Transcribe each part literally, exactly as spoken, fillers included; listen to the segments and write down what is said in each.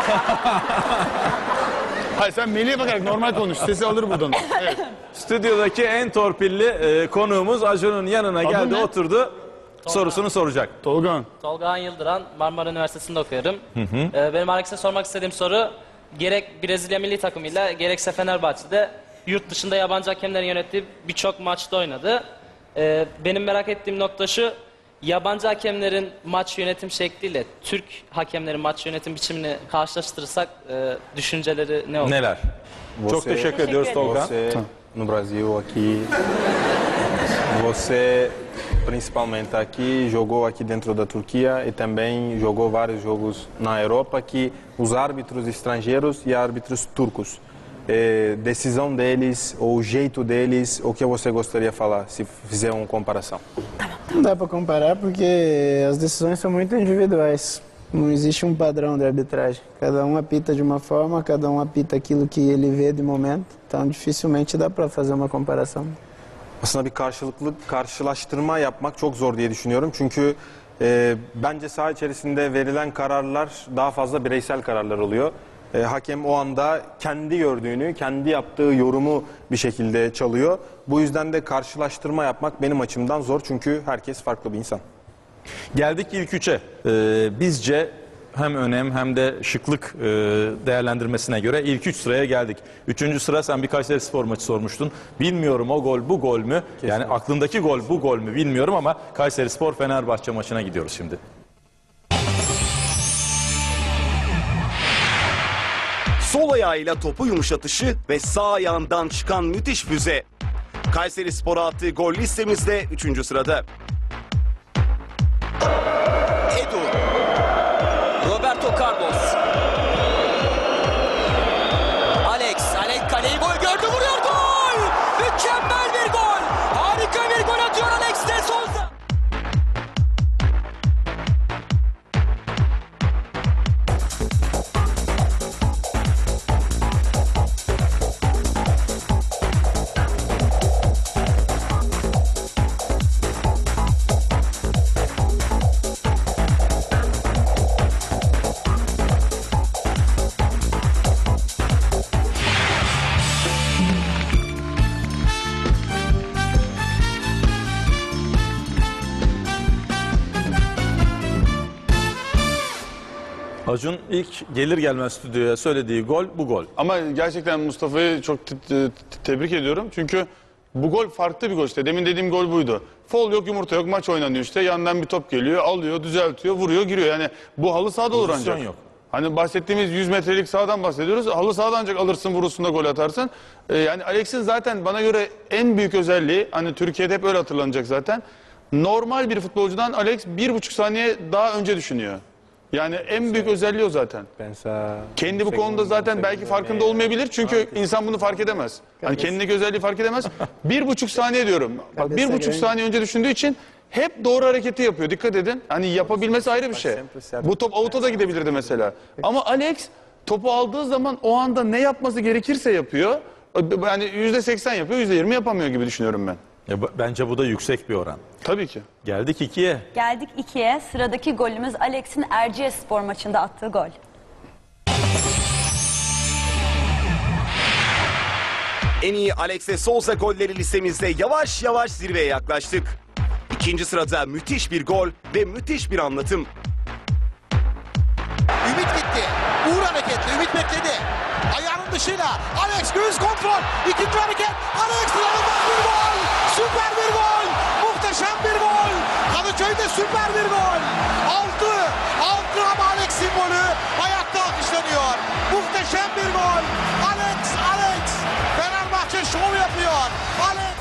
Hayır, sen Melih'e bakarak normal konuş. Sesi alır buradan. Evet. Stüdyodaki en torpilli e, konuğumuz Acun'un yanına geldi, ne? oturdu. Sorusunu soracak. Tolga. Tolga Yıldıran, Marmara Üniversitesi'nde okuyorum. Hı hı. Ee, benim Alex'e sormak istediğim soru, gerek Brezilya milli takımıyla gerekse Fenerbahçe'de yurt dışında yabancı hakemlerin yönettiği birçok maçta oynadı. Ee, benim merak ettiğim nokta şu, yabancı hakemlerin maç yönetim şekliyle Türk hakemlerin maç yönetim biçimini karşılaştırırsak e, düşünceleri ne olur? Neler? Çok teşekkür ediyoruz Tolga. Você, no Brasil, aqui, você principalmente aqui jogou aqui dentro da Turquia e também jogou vários jogos na Europa que os árbitros estrangeiros e árbitros turcos, eh, decisão deles ou o jeito deles, o que você gostaria de falar se fizer uma comparação? Não dá para comparar porque as decisões são muito individuais. Não existe um padrão de arbitragem. Cada um apita de uma forma, cada um apita aquilo que ele vê de momento. Então dificilmente dá para fazer uma comparação. Aslında bir karşılıklı karşılaştırma yapmak çok zor diye düşünüyorum. Çünkü e, bence saha içerisinde verilen kararlar daha fazla bireysel kararlar oluyor. E, hakem o anda kendi gördüğünü, kendi yaptığı yorumu bir şekilde çalıyor. Bu yüzden de karşılaştırma yapmak benim açımdan zor. Çünkü herkes farklı bir insan. Geldik ilk üçe. Ee, bizce hem önem hem de şıklık e, değerlendirmesine göre ilk üç sıraya geldik. Üçüncü sıra, sen bir Kayserispor maçı sormuştun. Bilmiyorum o gol bu gol mü? Kesinlikle. Yani aklındaki gol bu gol mü bilmiyorum ama Kayserispor Fenerbahçe maçına gidiyoruz şimdi. Sol ayağıyla topu yumuşatışı ve sağ ayağından çıkan müthiş füze. Kayserispor'a attığı gol listemizde üçüncü sırada. Edu. Roberto Carlos. Alex. Alex kaleyi gol gördü, vuruyor, gol! Mükemmel bir gol! Harika bir gol atıyor Alex de Souza. Acun ilk gelir gelmez stüdyoya söylediği gol bu gol. Ama gerçekten Mustafa'yı çok te- te- tebrik ediyorum. Çünkü bu gol farklı bir gol işte. Demin dediğim gol buydu. Fol yok, yumurta yok, maç oynanıyor işte. Yandan bir top geliyor, alıyor, düzeltiyor, vuruyor, giriyor. Yani bu halı sahada olur Pozisyon ancak. yok. Hani bahsettiğimiz yüz metrelik sahadan bahsediyoruz. Halı sahada ancak alırsın, vurursun da gol atarsın. Ee, yani Alex'in zaten bana göre en büyük özelliği, hani Türkiye'de hep öyle hatırlanacak zaten. Normal bir futbolcudan Alex bir buçuk saniye daha önce düşünüyor. Yani en büyük özelliği o zaten. Kendi bu konuda zaten belki farkında olmayabilir. Çünkü insan bunu fark edemez. Hani kendindeki özelliği fark edemez. Bir buçuk saniye diyorum. Bak, bir buçuk saniye önce düşündüğü için hep doğru hareketi yapıyor. Dikkat edin. Hani yapabilmesi ayrı bir şey. Bu top avuta da gidebilirdi mesela. Ama Alex topu aldığı zaman o anda ne yapması gerekirse yapıyor. Yani yüzde seksen yapıyor, yüzde yirmi yapamıyor gibi düşünüyorum ben. Ya, bence bu da yüksek bir oran. Tabii ki. Geldik ikiye. Geldik ikiye. Sıradaki golümüz Alex'in Erciyesspor maçında attığı gol. En iyi Alex de Souza golleri listemizde yavaş yavaş zirveye yaklaştık. İkinci sırada müthiş bir gol ve müthiş bir anlatım. Ümit gitti. Uğur hareketli. Ümit bekledi. Ayağının dışıyla. Alex göğüs kontrol. İkinci hareket. Alex inanılmaz bir gol. Süper bir gol. Muhteşem bir gol. Kadıköy'de süper bir gol. Altı. Altı ama Alex'in golü. Ayakta alkışlanıyor. Muhteşem bir gol. Alex. Alex. Fenerbahçe şov yapıyor. Alex.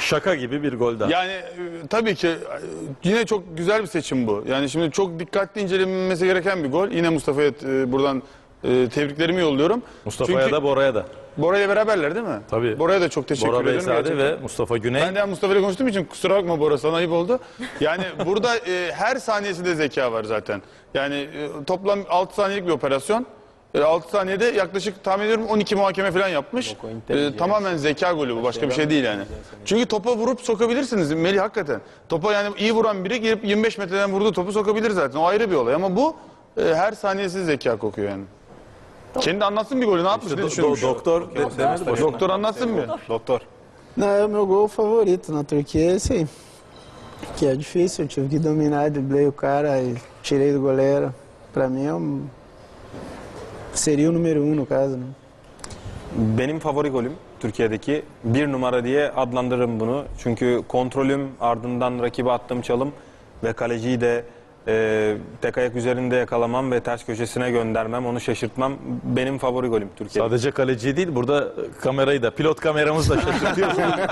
Şaka gibi bir gol daha. Yani e, tabii ki e, yine çok güzel bir seçim bu. Yani şimdi çok dikkatli incelenmesi gereken bir gol. Yine Mustafa'ya e, buradan e, tebriklerimi yolluyorum. Mustafa'ya Çünkü da Bora'ya da. Bora'yla beraberler değil mi? Tabii. Bora'ya da çok teşekkür Bora ederim. Beyzade gerçekten. ve Mustafa Güney. Ben de Mustafa ile konuştuğum için kusura bakma Bora, sana ayıp oldu. Yani burada e, her saniyesinde zeka var zaten. Yani e, toplam altı saniyelik bir operasyon. E, altı saniyede yaklaşık tahmin ediyorum on iki muhakeme falan yapmış. E, tamamen zeka golü bu, başka bir şey değil yani. Çünkü topa vurup sokabilirsiniz Melih, hakikaten. Topa yani iyi vuran biri girip yirmi beş metreden vurduğu topu sokabilir zaten. O ayrı bir olay ama bu e, her saniyesi zeka kokuyor yani. Kendi anlatsın bir golü, ne yapmış, İşte ne do- düşünmüş? do- doktor de- demedi boşuna. Doktor anlatsın bir. Doktor. Não, é o meu gol favorito na Turquia, é esse aí. Que é difícil, eu tive que dominar, driblei o cara e tirei do goleiro. Pra mim é um... seria o número um no caso, né? Benim favori golüm Türkiye'deki bir numara diye adlandırırım bunu. Çünkü kontrolüm, ardından rakibe attığım çalım ve kaleciyi de e, tek ayak üzerinde yakalamam ve ters köşesine göndermem, onu şaşırtmam benim favori golüm Türkiye'de. Sadece kaleciyi değil, burada kamerayı da, pilot kameramız da şaşırtıyor.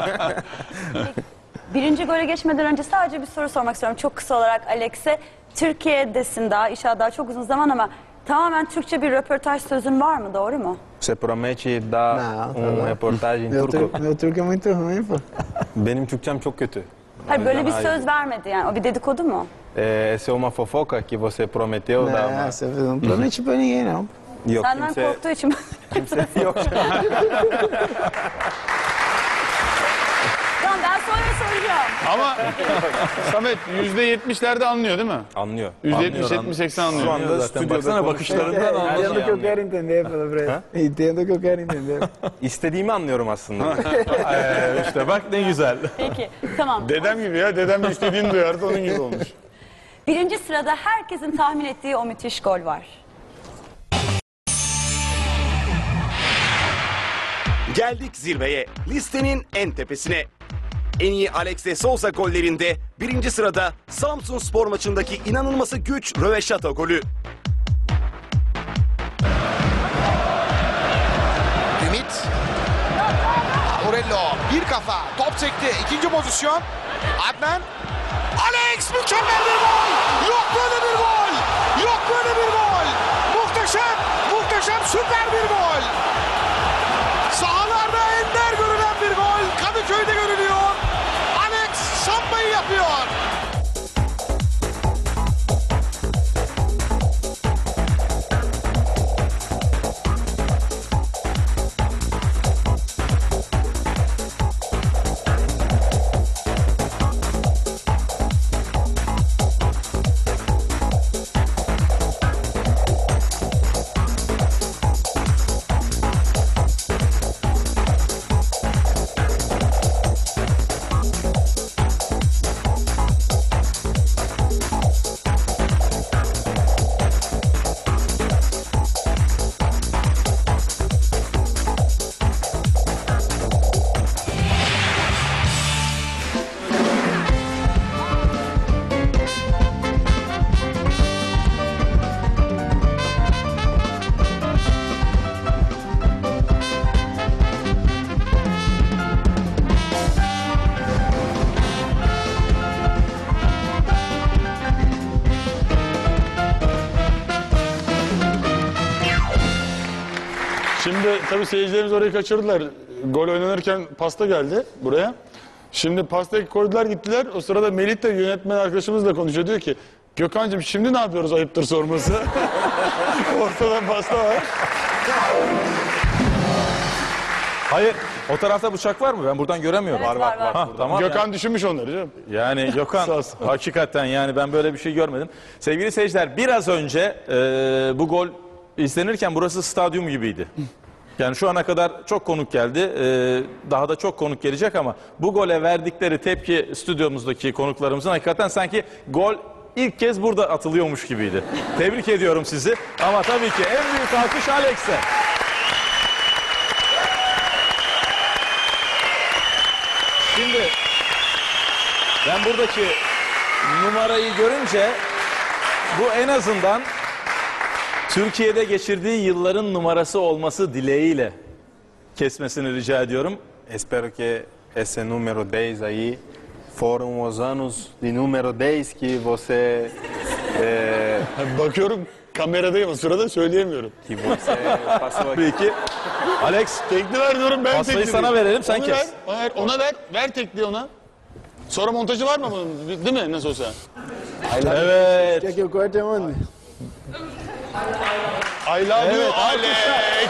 Birinci gole geçmeden önce sadece bir soru sormak istiyorum. Çok kısa olarak Alex'e. Türkiye'desin daha, inşallah daha çok uzun zaman ama tamamen Türkçe bir röportaj sözün var mı? Doğru mu? Se promete dar Não, tá um bom. reportage em Meu, turco. tur meu turco é muito ruim, pô. Benim Türkçem çok kötü. Hayır, böyle bir Hayır. söz vermedi yani. O bir dedikodu mu? Ee, essa é uma fofoca que você prometeu da Não, você não prometi pra ninguém, não. Yok Senden kimse korktuğu için. yok. Tamam, ben soruyu soracağım. Ama Samet yüzde yetmişlerde anlıyor değil mi? Anlıyor. Yüzde Anlıyor, yetmiş yetmiş seksen Şu anlıyor. anda Zaten stüdyoda baksana konuşuyoruz. bakışlarından anlıyor. Entendo o que eu quero entender, pelo Breno. Entendo o que eu quero entender. İstediğimi anlıyorum aslında. Ee, işte bak ne güzel. Peki, tamam. Dedem gibi ya, dedem de istediğini duyarsa onun gibi olmuş. Birinci sırada herkesin tahmin ettiği o müthiş gol var. Geldik zirveye, listenin en tepesine. En iyi Alex de Souza gollerinde birinci sırada Samsun Spor maçındaki inanılması güç röveşata golü. Ümit. Morello bir kafa top sekti. İkinci pozisyon. Adnan. Alex, mükemmel bir gol. Yok böyle bir gol. Yok böyle bir gol. Muhteşem, muhteşem, süper bir gol. Sahalarda ender görülen bir gol. Kadıköy'de görülüyor. Alex sambayı yapıyor. Şimdi tabii seyircilerimiz orayı kaçırdılar. Gol oynanırken pasta geldi buraya. Şimdi pastayı koydular gittiler. O sırada Melih de yönetmen arkadaşımızla konuşuyor. Diyor ki Gökhan'cığım şimdi ne yapıyoruz, ayıptır sorması. Ortada pasta var. Hayır, o tarafta bıçak var mı? Ben buradan göremiyorum. Evet, var, var. Ha, tamam. Gökhan düşünmüş onları canım. Yani Gökhan Sağ olsun. hakikaten yani ben böyle bir şey görmedim. Sevgili seyirciler, biraz önce e, bu gol izlenirken burası stadyum gibiydi. Yani şu ana kadar çok konuk geldi. E, daha da çok konuk gelecek ama bu gole verdikleri tepki stüdyomuzdaki konuklarımızın hakikaten sanki gol ilk kez burada atılıyormuş gibiydi. Tebrik ediyorum sizi. Ama tabii ki en büyük alkış Alex'e. Şimdi ben buradaki numarayı görünce bu en azından Türkiye'de geçirdiği yılların numarası olması dileğiyle kesmesini rica ediyorum. Espero que esse número dez aí. Foram os anos de número dez que você eh, Bakıyorum kameradayım o sırada söyleyemiyorum. que você passou aqui. Peki. Alex, Tekli ver diyorum ben Pastayı tekli sana diyeyim. verelim, sen Onu kes. Ver, ver, ona ver, ver tekli ona. Sonra montajı var mı bunun? Değil mi nasıl olsa? evet. Quer que eu corte aonde? I love you Evet, Alex.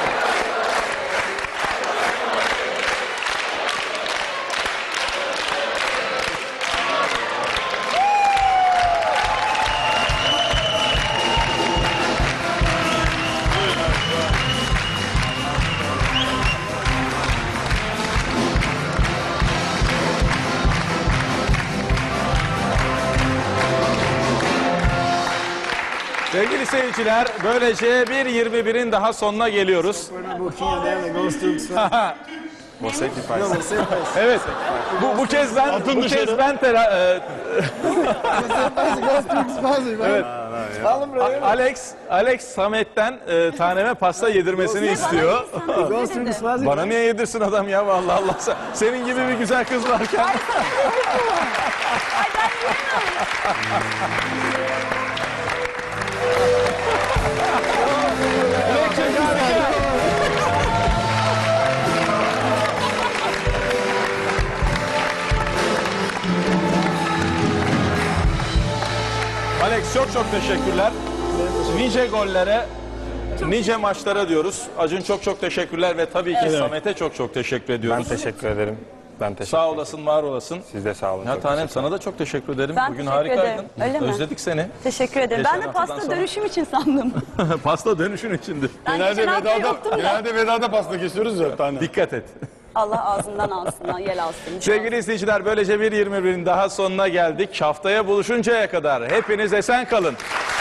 Sevgili seyirciler, böylece bir yirmi birin daha sonuna geliyoruz. Põe na boquinha dela, igual os turcos fazem. Você que faz. Não, você faz. Evet. Bu, bu kez ben Atın bu dışarı. kez ben tela- e, Você faz igual os turcos fazem, vai. Fala pra ele. Alex Alex Samet'ten e, taneme pasta yedirmesini istiyor. Igual os turcos fazem. Bana niye yedirsin adam ya vallahi Allah sen- senin gibi bir güzel kız varken. Alex çok çok teşekkürler. Nice gollere, nice maçlara diyoruz. Acun çok çok teşekkürler ve tabii ki Samet'e çok çok teşekkür Ben ediyoruz. teşekkür ederim. Ben teşekkür Sağ olasın, var olasın. Siz de sağ olun. Ya Çok tanem sana da çok teşekkür ederim. Ben Bugün teşekkür harikaydın. ederim. Öyle mi? Özledik seni. Teşekkür ederim. Geçen Ben de haftadan pasta sonra. dönüşüm için sandım. Pasta dönüşün içindi. Ben Genelde geçen hafta vedada, yoktum da. genelde vedada pasta kesiyoruz ya tane. Dikkat et. Allah ağzından alsın, yel alsın. Sevgili izleyiciler, böylece bir yirmi birin daha sonuna geldik. Haftaya buluşuncaya kadar hepiniz esen kalın.